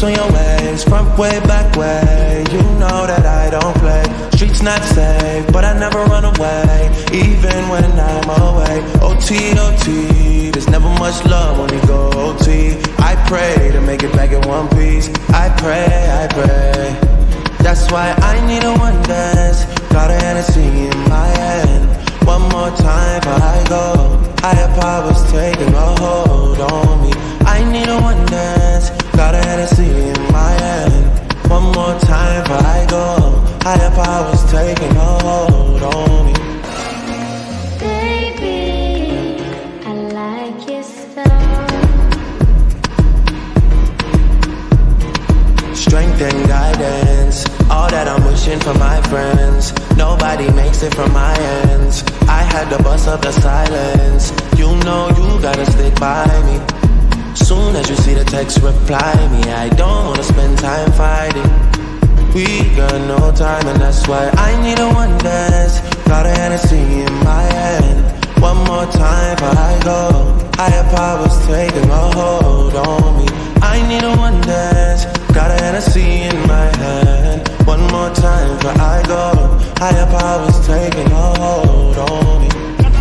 on your ways, front way, back way. You know that I don't play. Streets not safe, but I never run away, even when I'm away. OT, OT, there's never much love when we go OT. I pray to make it back in one piece. I pray, I pray. That's why I need a one dance. Got a Hennessy in my hand. One more time before I go. Higher powers taking a hold on me. I need a one dance. Got a Hennessy in my hand. One more time before I go. Higher powers taking a hold on me. Baby, I like your style. Strength and guidance, all that I'm wishing for my friends. Nobody makes it from my ends. I had to bust up the silence. You know you gotta stick by me. Soon as you see the text, reply me. I don't wanna spend time fighting. We got no time, and that's why I need a one dance. Got a Hennessy in my hand. One more time before I go. Higher powers taking a hold on me. I need a one dance. Got a Hennessy in my hand. One more time before I go. Higher powers taking a hold on me.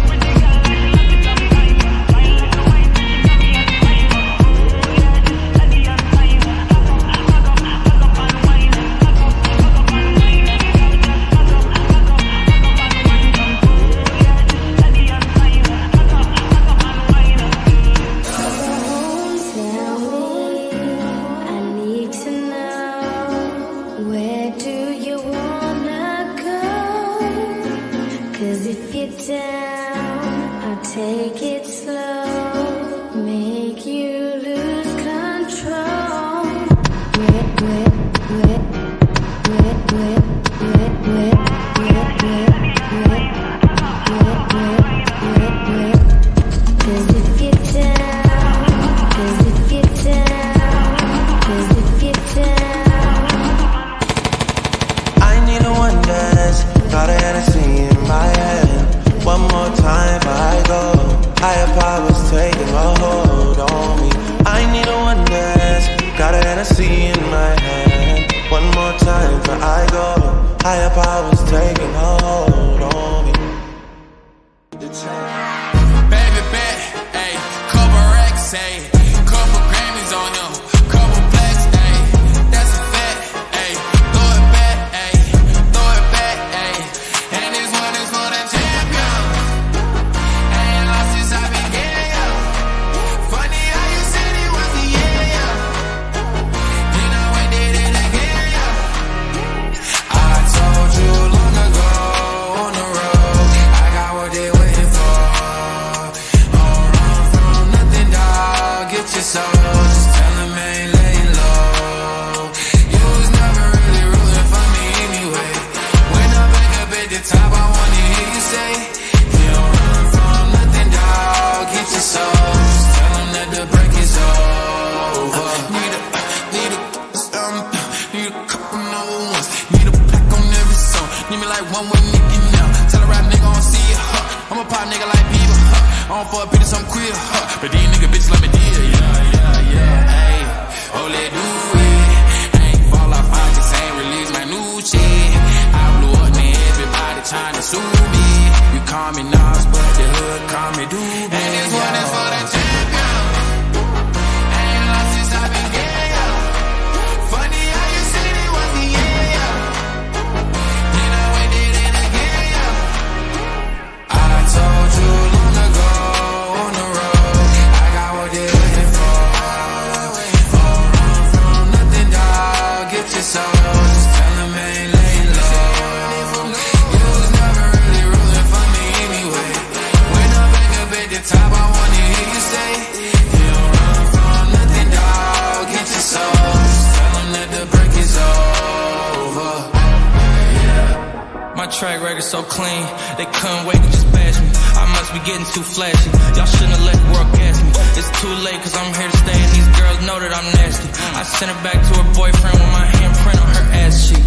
track record so clean, they couldn't wait to just bash me. I must be getting too flashy. Y'all shouldn't have let the world gas me. It's too late cause I'm here to stay and these girls know that I'm nasty. I sent her back to her boyfriend with my handprint on her ass cheek.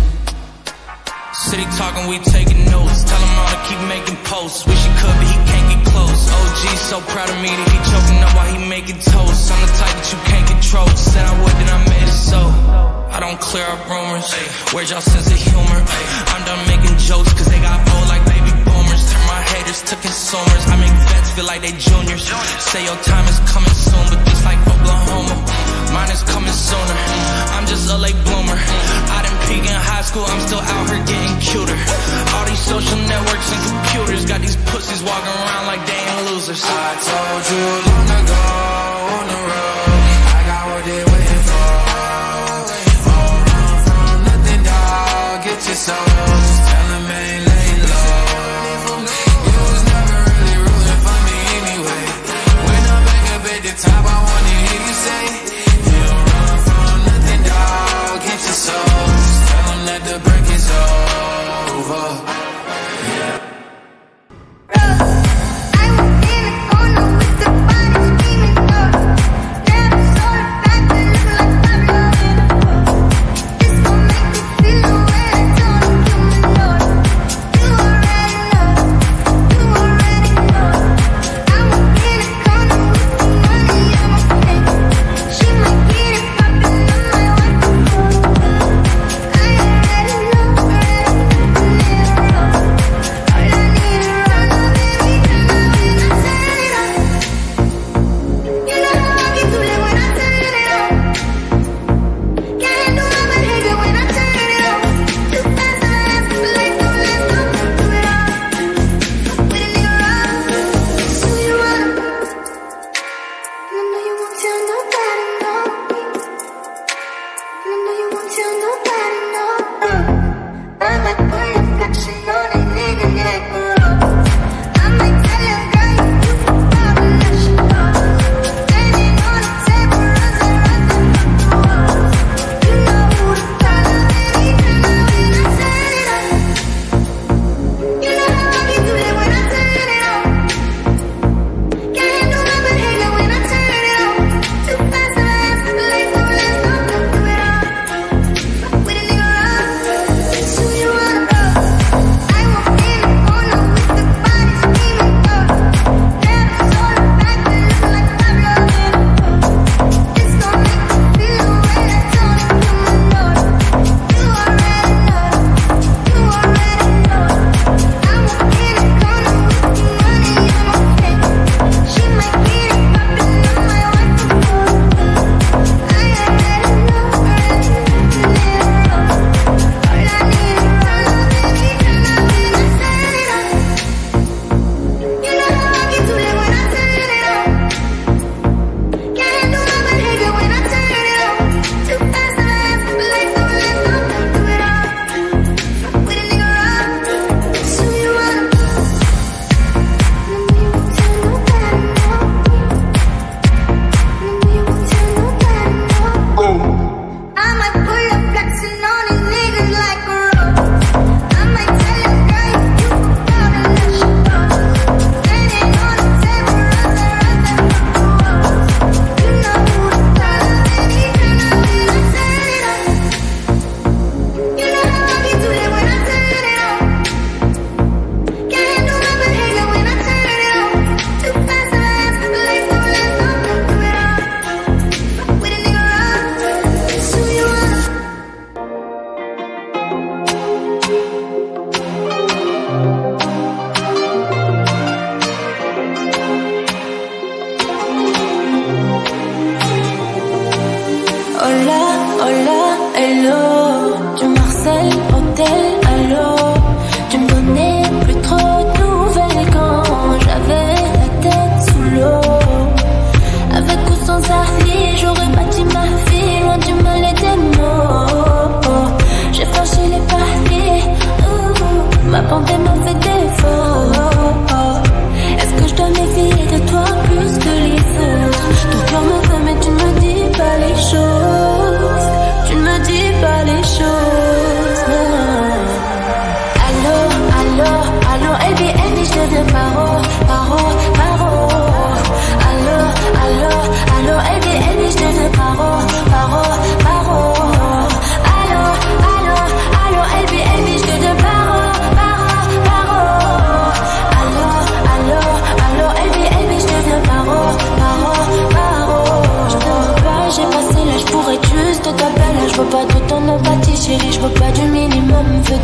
City talking, we taking notes. Tell him all to keep making posts. Wish he could, but he can't get close. OG so so proud of me that he choking up while he making toast. I'm the type that you can't control. Said I would, then I made it so. I don't clear up rumors. Where's y'all sense of humor? I'm done making jokes cause they got old like baby boomers. Turn my haters to consumers. I make vets feel like they juniors. Say your time is coming soon, but just like Oklahoma, mine is coming sooner. I'm just a late bloomer. I didn't peak in high school, I'm still out here getting cuter. All these social networks and computers got these pussies walking around like they ain't losers. I told you long ago on the road, I got what they waiting for. Oh, run from nothing, dog. Get your soul. Just tell them ain't laying low. You was never really rooting for me anyway. When I'm back up at the top, I wanna hear you say, you don't run from nothing, dog. Get your soul. Just tell them that the break is over. I was in the corner with the bodies.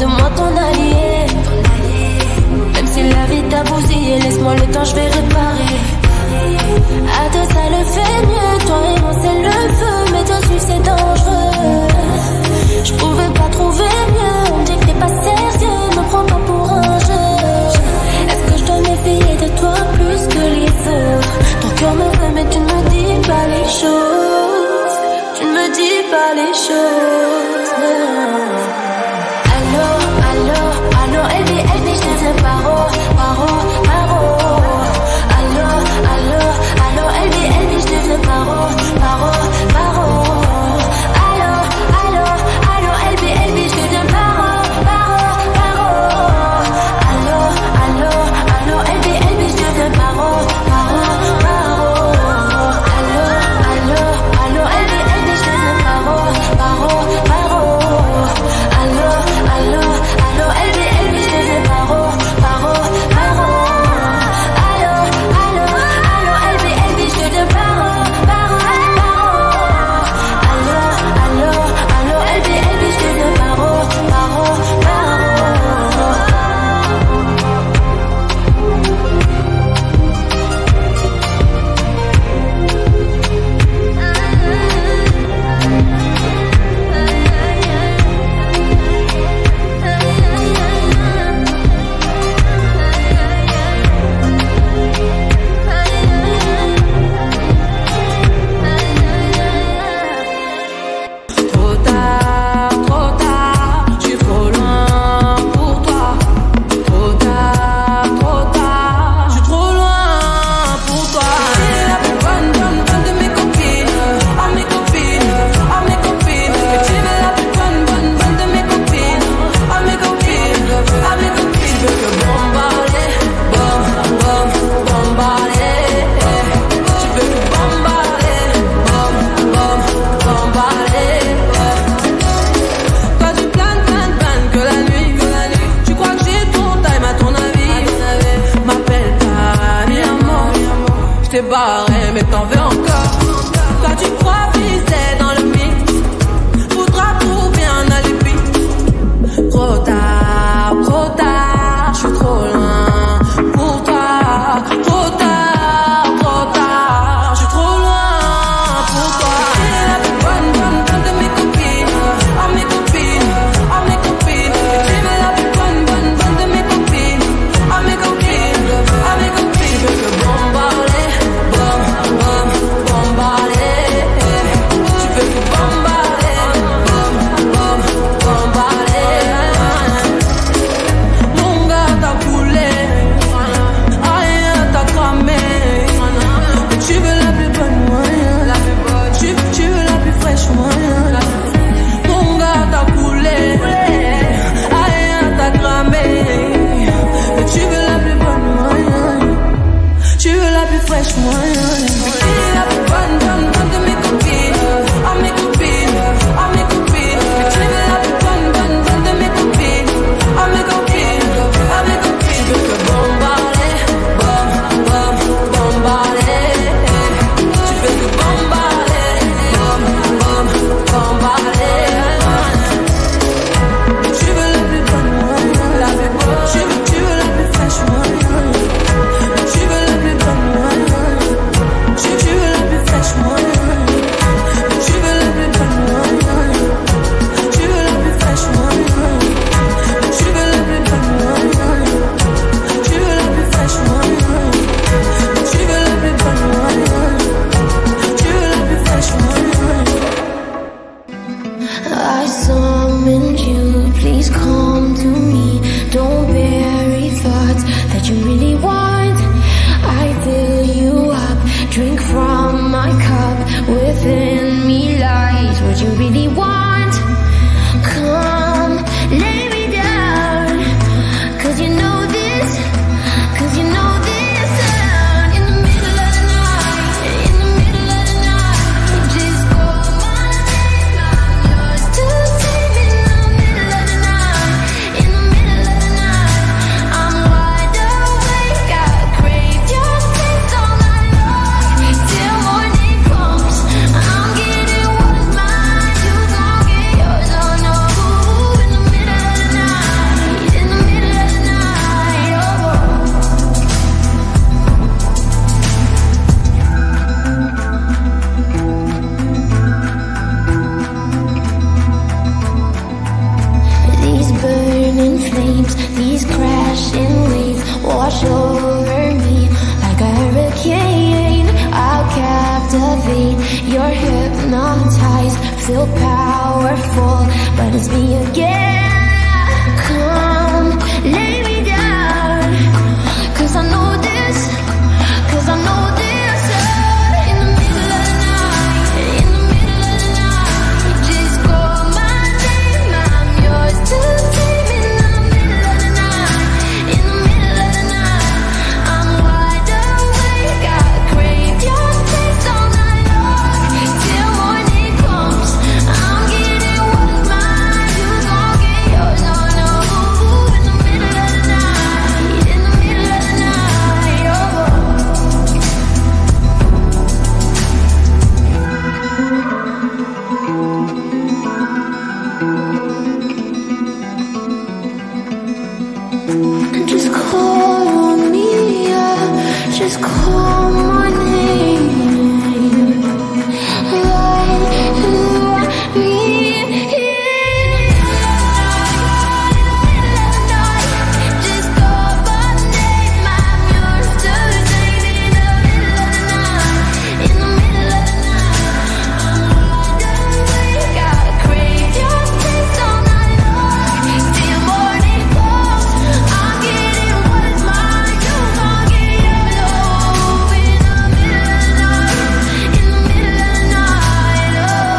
de moi ton allié. Même si la vie t'a bousillé, laisse-moi le temps, je vais réparer. À deux ça le fait mieux, toi et moi c'est le feu, mais toi tu c'est dangereux. Je pouvais pas trouver mieux, on dit que t'es pas sérieux, me prends pas pour un jeu. Est-ce que je dois méfier de toi plus que les autres? Ton cœur me veut mais tu ne me dis pas les choses. Tu ne me dis pas les choses. Allô, allô, allô, elle dit, je deviens paro, paro, paro. Allô, allô, allô, elle dit, je deviens paro, paro, paro. Allô, allô, allô, elle dit, je deviens paro, paro, paro. Allô, allô, allô, elle dit, je deviens paro, paro, paro. Allô, allô, allô, elle dit, je deviens paro, paro, paro. Allô, allô, allô, elle dit, je deviens paro, paro, paro. Allô, allô, allô, elle dit, je deviens paro, paro, paro. Allô, allô, allô, elle dit, je deviens paro, paro, paro. Trop tard, je suis trop loin pour toi. Trop tard, je suis trop loin pour toi. Tu es la plus bonne de mes copines, à mes copines, à mes copines. Et tu es la plus bonne de mes copines, à mes copines, à mes copines. Je veux que bombarder, bombarder. Je veux que bombarder, bombarder. Toi tu planes que la nuit. Tu crois que j'ai ton time à ton avis. M'appelle pas mi amour. Je t'ai barré mais t'en veux encore. Toi tu crois viser dans le mythe. Faudra trouver un alibi. Trop tard, je suis trop loin pour toi. Trop tard, je suis trop loin pour toi. Tu es la plus bonne de mes copines, à mes copines, à mes copines. Et tu es la plus bonne de mes copines, à mes copines, à mes copines. Je veux que bombarder, bombarder. Tu veux que bombarder, bombarder. Mon gars t'a coulé, rien t'a cramé. Mais tu veux la plus bonne moyenne, tu veux la plus fraîche moyenne. Mon gars t'a coulé, rien t'a cramé. Mais tu veux la plus bonne moyenne, tu veux la plus fraîche moyenne. Mais tu es la plus bonne de mes copines, à mes copines, à mes copines. Mais tu es la plus bonne de mes copines, à mes copines, à mes copines. Je veux que bombarder, bombarder. Tu veux que bombarder, bombarder. Tu veux la plus bonne moyenne, tu veux la plus fraîche moyenne. Tu veux la plus bonne moyenne, tu veux la plus fraîche moyenne. Tu veux la plus bonne moyenne, tu veux la plus fraîche moyenne. Tu veux la plus bonne moyenne, tu veux la plus fraîche moyenne. Tu veux la plus bonne moyenne, tu veux la plus fraîche moyenne. I summoned you, please come to me. Don't bury thoughts that you really want. I fill you up, drink from my cup. Within me lies what you really want. Come, lay me down, 'cause you know this, 'cause you know this sound. In the middle of the night, in the middle of the night, just call my name, I'm yours to take. In the middle of the night, in the middle of the night, I'm wide awake, I crave your taste all night long. Till morning comes, I'm getting what is mine, you gon' feel powerful, but it's me again. Come, lay me down, 'cause I know this, 'cause I know this. In the middle of the night, in the middle of the night, just call my name, I'm yours to tame. In the middle of the night, in the middle of the night, I'm wide awake, I crave your taste all night long, till morning comes. I'm getting what's mine, you gon' get yours, no, no. In the middle of the night, in the middle of the night, oh. Just call on me, yeah. Just call my name. Let me in. Just call my name, I'm yours to take. In the middle of the night, in the middle of the night, I'm wide awake, I crave your taste all night long, till morning comes. I'm getting what is mine, you gon' get yours, oh. In the middle of the night, in the middle of the night,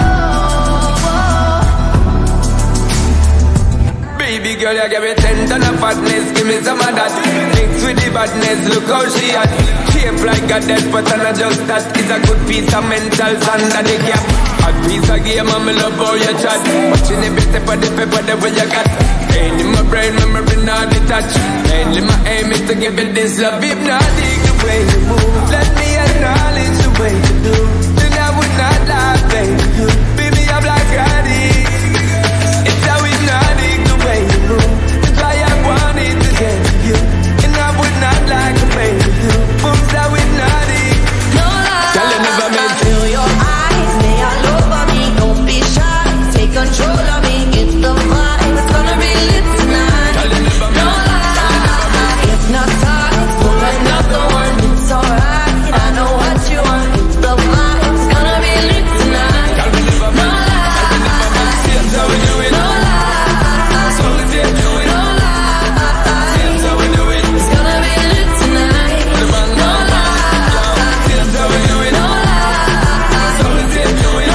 oh. Baby girl, you give me 10 ton of fatness, give me some of that. Mix with the badness, look how she at. Shape like a death, but I'm not just that. It's a good piece of mental sand that they cap. A piece of game, and me love how you chat. Watching every step of the paper, the way you got. Pain in my brain, memory not detached. Mainly my aim is to give it this love. Hypnotic the way you move. Let me acknowledge the way you do. Then I would not lie, baby. You beat me up like addict. It's how hypnotic the way you move. That's why I wanted to get to you. And I would not like to pay to you. Moves how hypnotic. No lie, Girl, you never meant to. feel your eyes, they all over me. Don't be shy, take control of me. Get the vibe, it's gonna be lit tonight. Girl, you never No meant lie, if not time, pull another one. It's alright, I know what you want. Get the vibe, it's gonna be lit tonight. Girl, you never No meant. lie, Here's how we do it. no lie, So we say do it. no lie. Here's how we do it. It's gonna be lit tonight. The bang, No bang, bang. lie, Here's how we do it. no lie. So we say do it.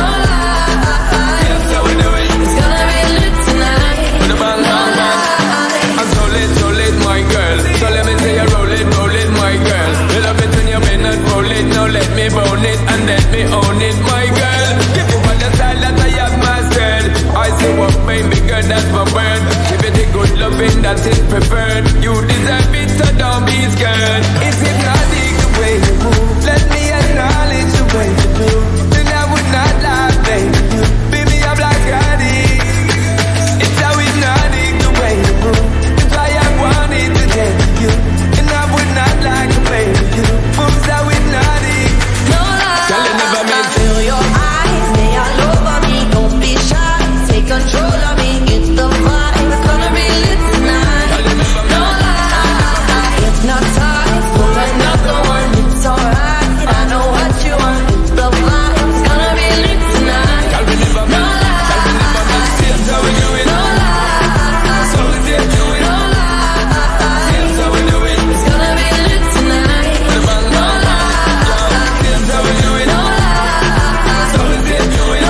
Here's how we do it. It's gonna be lit tonight. The bang, bang, bang. I'm so lit, my girl. So let me say you roll it, my girl. You love it when you bend and roll it. Now let me bone it and let me own it, my girl. Give you all the style that I have mastered. I say what baby girl, that's my word. Give it the good loving that is preferred. You deserve it, so don't be scared. It's hypnotic the way you move. Let me acknowledge the way you do. Then I would not lie, baby. You beat me up like addict. It's how hypnotic the way you move. That's why I wanted to get to you. And I would not like to pay to you. Moves how hypnotic. No lie, Girl, you never meant to. feel your eyes, they all over me. Don't be shy, take control of me. Get the vibe, it's gonna be lit tonight. Girl, you never No meant. lie, if not time, pull another one. It's alright, I know what you want. Get the vibe, it's gonna be lit tonight. Girl, we never No meant. Girl, we never meant. Here's how we do it. No lie, So we say do it. no lie. Here's how we do it. It's gonna be lit tonight. The bang, No bang, bang. lie, Here's how we do it. no lie. So we say do it. No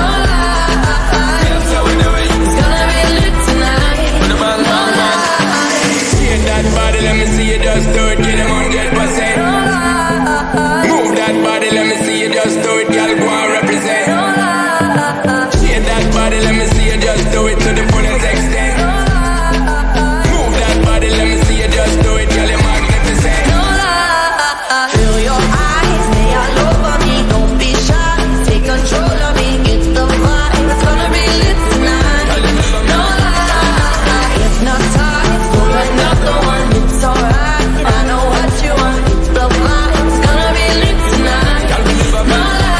lie, Here's how we do it. it's gonna be lit tonight. The bang, bang, bang. Shake that body, let me see you just do it. Get them 100%. Move that body, let me see you just do it. Girl, go and represent. Shake that body, let me see you just do it to the fullest extent. Move that body, let me see you just do it. Girl, you're magnificent. Feel your eyes, they all over me. Don't be shy, take control of me. Get the vibe, it's gonna be lit tonight. Girl, you never No meant. lie, if not time, pull another one. It's alright, I know what you want. Get the vibe, it's gonna be lit tonight. Girl, we never No meant.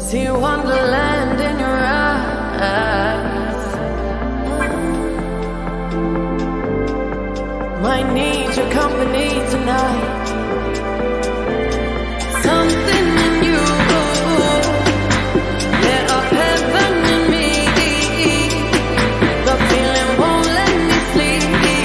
See wonderland in your eyes. Might need your company tonight. Something in you lit up heaven in me. The feeling won't let me sleep,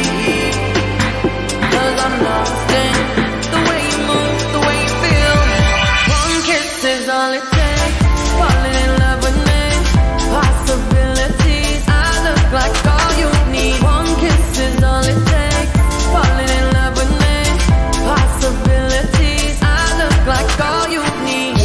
'cause I'm lost in the way you move, the way you feel. One kiss is all it takes. Falling in love with me. Possibilities, I look like all you need. One kiss is all it takes. Falling in love with me. Possibilities, I look like all you need.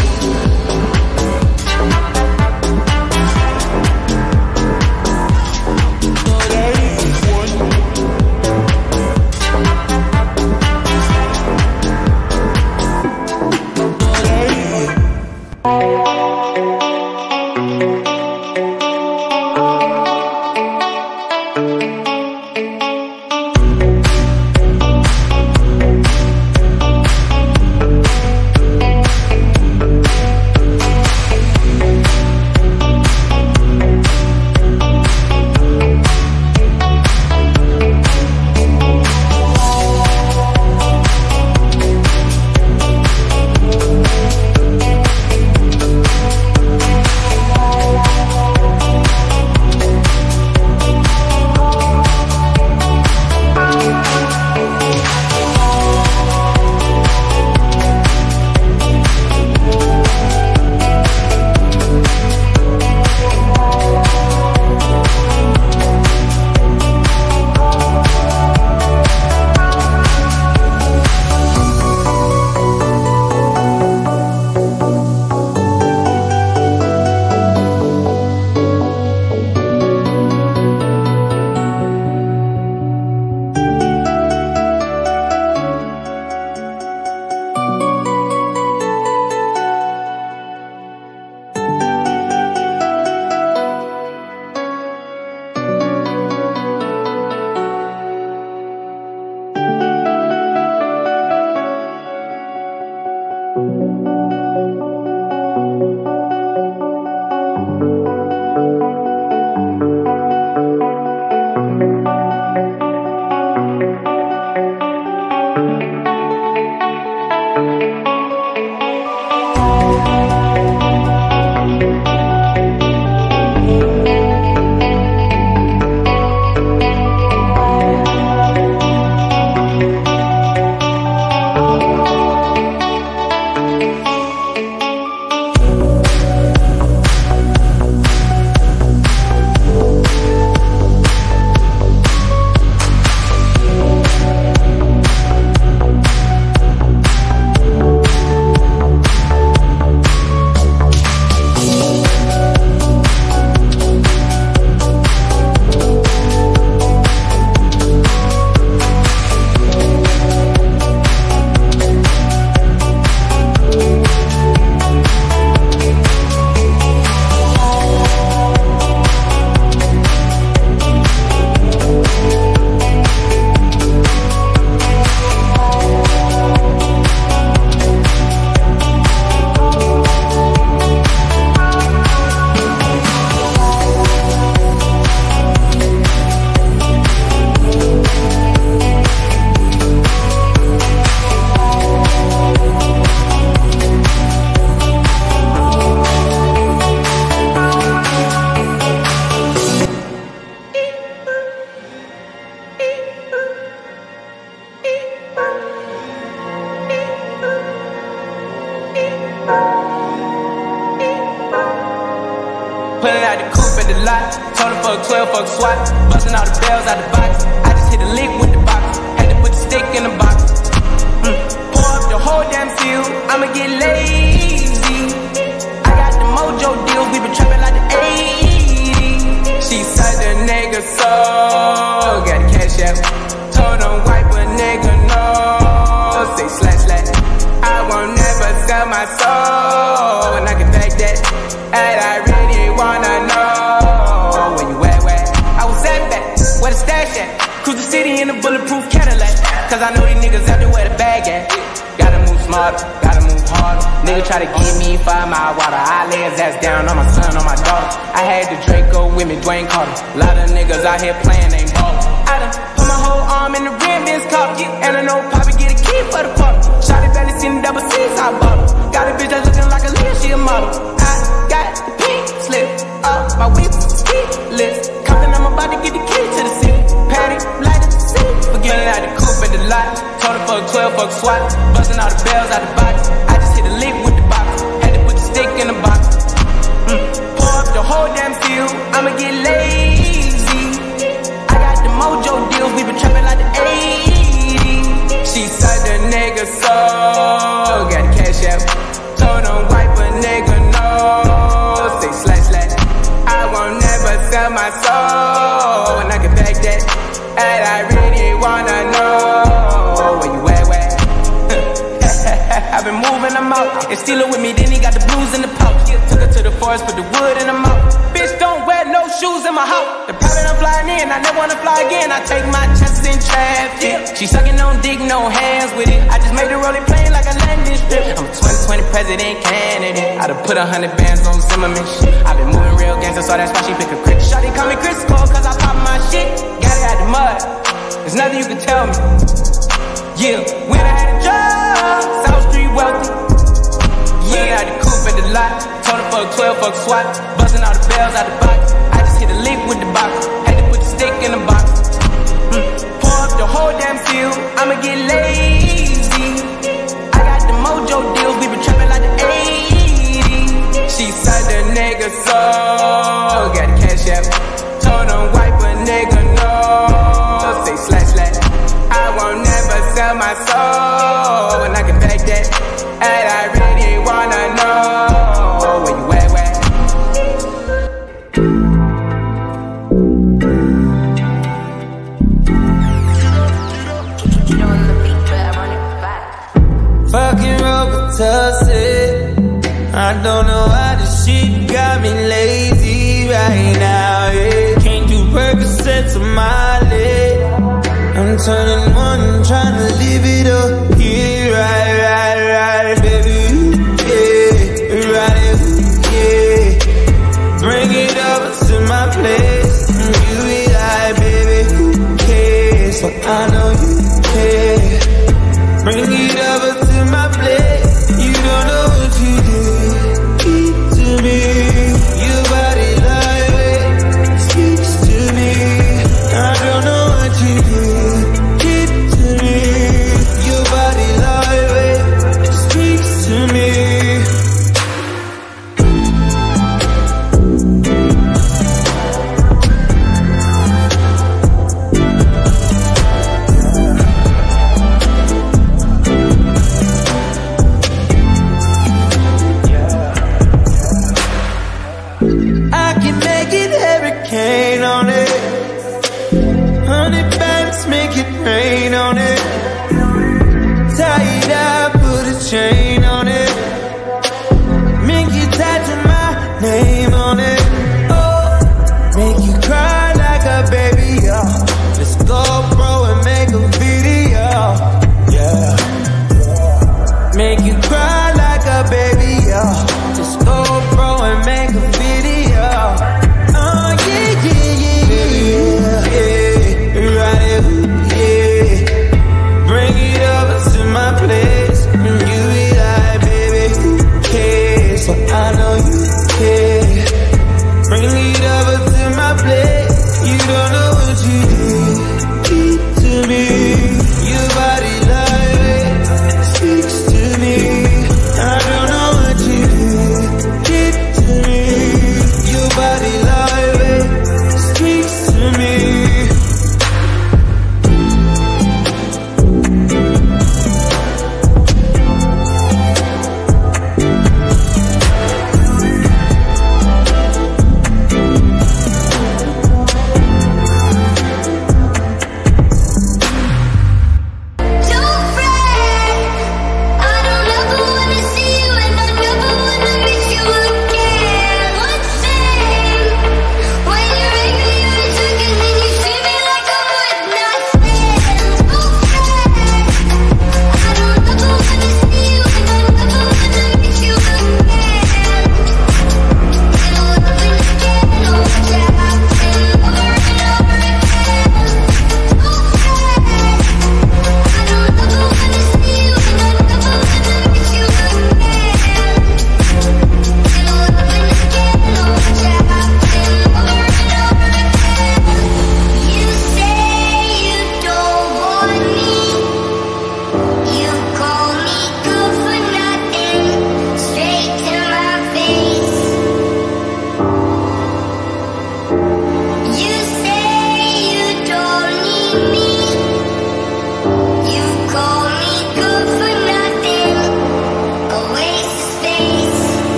Pulling out the coupe at the lot. Told her fuck 12, fuck SWAT. Busting all the bells out the box. I just hit a lick with the box. Had to put the stick in the box. Pour up the whole damn field. I'ma get lazy. I got the mojo deals. We been trapping like the 80s. She said the nigga so. Got the cash out. Told him wipe a nigga no. Say slash slash. I won't never sell my soul. And I can take that. And I really wanna know where you at, where? I was at back, where the stash at? Cruise the city in a bulletproof Cadillac. Cause I know these niggas out there where the bag at. Gotta move smarter, gotta move harder. Nigga try to give me 5 mile water. I lay his ass down on my son, on my daughter. I had the Draco with me, Dwayne Carter. A lot of niggas out here playing, ain't ballin'. I done put my whole arm in the rim, Vince Carter. And I know Poppy get a key for the party. Shotty barely seen the double C's, I bought her. Got a bitch that's looking like a leader, she a model. I got the pink slip up, my whip ski list. Compton, I'm about to get the key to the city. Patty, light up the city. Forgetting out the coupe at the lot. Told her fuck 12, fuck SWAT. Busting all the bells out the box. I just hit a lick with the box. Had to put the stick in the box. Pour up the whole damn field. I'ma get lazy. I got the mojo deals. We been trapping like the 80s. She said the nigga soul. Got the cash out. Told him wipe a nigga no. Say slash slash. I won't never sell my soul. And I can back that. And I really wanna know where you at, where? I've been moving them out. And steal it with me, then he got the blues in the pouch. Took her to the forest, put the wood in the mouth. Bitch, don't wear no shoes in my house. The private I'm flying in, I never wanna fly again. I take my chances in traffic. She sucking on dick, no hands with it. I just made the rolling plane like a landing strip. I'm a 2020 president candidate. I done put 100 bands on Zimmerman shit. I been moving real gangster, so that's why she pick a crit. Shawty call me Chris Cole, cause I pop my shit. Got it out the mud. There's nothing you can tell me. Yeah, when I had a job, South Street wealthy. Yeah, I had the coupe at the lot. Told her fuck 12, fuck SWAT. Busting all the bells out the box. I just hit a lick with the box. Had to put the stick in the box. Pour up the whole damn field. I'ma get lazy. I got the mojo deals. We been trapping like the 80s. She said the nigga soul. Got the cash out. Told him wipe a nigga no. Say slash slash. I won't never sell my soul. And I can back that. And I really wanna know where you at, where? Fucking Robitussin. I don't know why this shit got me lazy right now, yeah. Can't do Percocets on my leg. I'm turning one, trying to live it up. Yeah, right, baby, yeah, right, yeah. Bring it over to my place. You be like, baby, who cares? So I know you care. Bring it over to my place. You don't know what you did to me. Your body lightweight speaks to me. I don't know what you did to me. Your body lightweight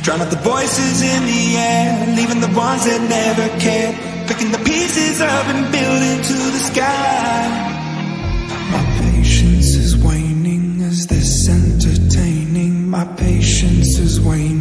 Drown out the voices in the air, leaving the ones that never cared. Picking the pieces up and building to the sky. My patience is waning. Is this entertaining? My patience is waning.